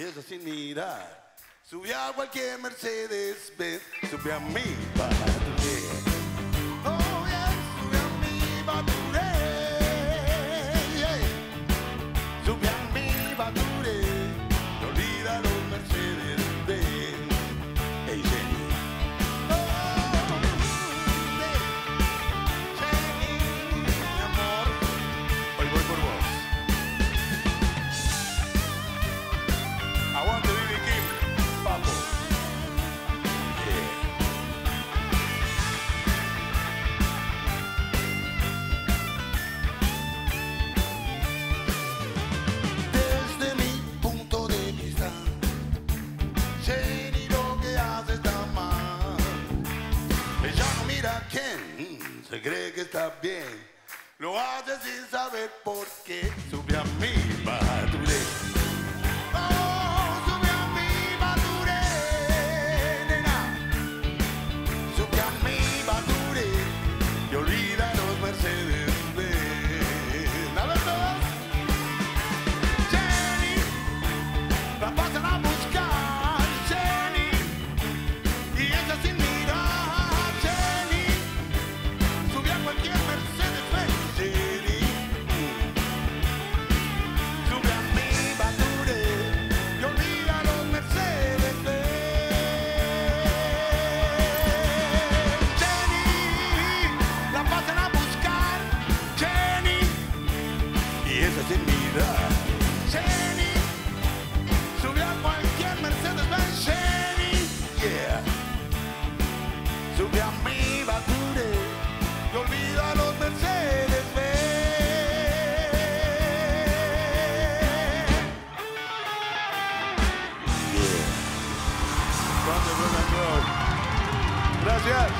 eso sin mirar. Subí a cualquier Mercedes Benz, subí a mi Baturé. Oh, yeah, subí a mi Baturé. Yeah. Subí a mi Baturé. No olvida los Mercedes Benz. Hey, Jenny. Oh, Jenny, mi amor. Hoy voy por vos. Aguante, B.B. King, papo. Desde mi punto de vista, Jenny, lo que hace está mal. Ella no mira a quién, se cree que está bien. Lo hace sin saber por qué. Sube a mi Baturé. Oh, sube a mi Baturé, nena. Sube a mi Baturé y olvida los Mercedes Benz. A ver todos. Jenny, la pasan a buscar, Jenny, y ella sin mirar, Jenny. Sube a cualquier Mercedes Benz, Jenny. Sube a mi Baturé y olvida los Mercedes Benz. Jenny, la pasan a buscar, Jenny, y ella sin mirar, Jenny. Sube a cualquier Mercedes Benz, Jenny, yeah. Sube a mi Baturé y olvida los Mercedes Benz. Yeah. Grande rock and roll. Gracias.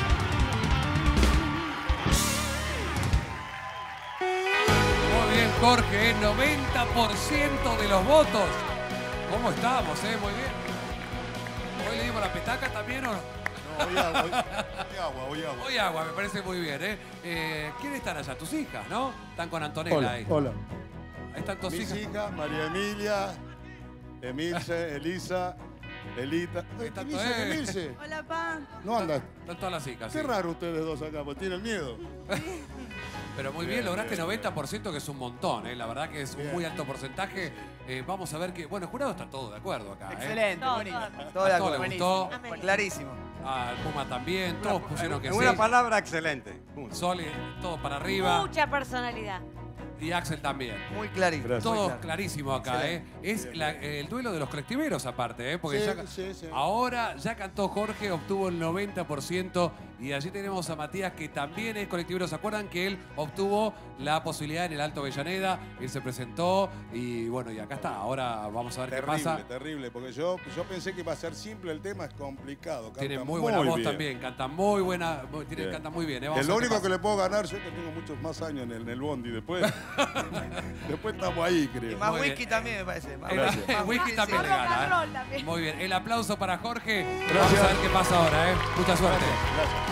Muy bien, Jorge, 90% de los votos. ¿Cómo estamos, Muy bien. ¿Hoy le dimos la petaca también o no? No, hoy agua, hoy agua. Hoy agua, me parece muy bien, ¿Quiénes están allá? Tus hijas, ¿no? Están con Antonella ahí. Hola. Ahí están tus Mis hijas. hijas, María Emilia, Emilce, Elisa, Elita. Está todo, Emilce, Emilce. Hola, pa. No andas. Están todas las hijas, Qué sí. raro ustedes dos acá, porque tienen miedo. Pero muy bien, lograste 90%, que es un montón, La verdad que es un Bien. muy alto porcentaje. Vamos a ver que... Bueno, el jurado está todo de acuerdo acá, Excelente, Todo, buenísimo. todo. Todo de A todos acuerdo. les gustó. Amén. Clarísimo. Al Puma también, todos pusieron que En sí. una palabra, excelente. Punto. Sole, todo para arriba. Mucha personalidad. Y Axel también. Muy clarito. Gracias. muy Todo claro. clarísimo acá, Es el duelo de los colectiveros aparte, Porque Sí, ya, sí. ahora ya cantó Jorge, obtuvo el 90%. Y allí tenemos a Matías, que también es colectivero. ¿Se acuerdan que él obtuvo la posibilidad en el Alto Avellaneda? Él se presentó y bueno, y acá está. Ahora vamos a ver qué pasa. Terrible, porque yo pensé que iba a ser simple, el tema es complicado. Tiene Canta muy buena voz bien. también, canta muy buena, Bien. canta muy bien. Es lo único que le puedo ganar, yo que tengo muchos más años en el bondi. Después estamos ahí, Y creo. más Muy whisky bien. también, me parece. Más El, whisky, más whisky también le Rock and gana, roll también. Muy bien, el aplauso para Jorge. Gracias. Vamos a ver qué pasa ahora, Mucha suerte. Gracias.